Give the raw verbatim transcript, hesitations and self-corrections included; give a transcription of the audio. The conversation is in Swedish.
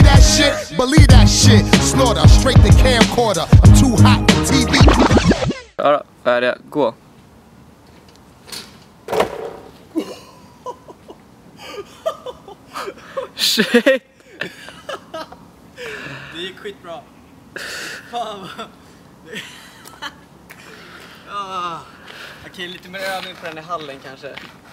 that shit? Believe that shit. Slaughter, straight to camcorder. I'm too hot for T V. Ja då, vad är det? Gå. Shit! Det gick skitbra. Fan vad... ah. Okej, lite mer övning på den i hallen kanske.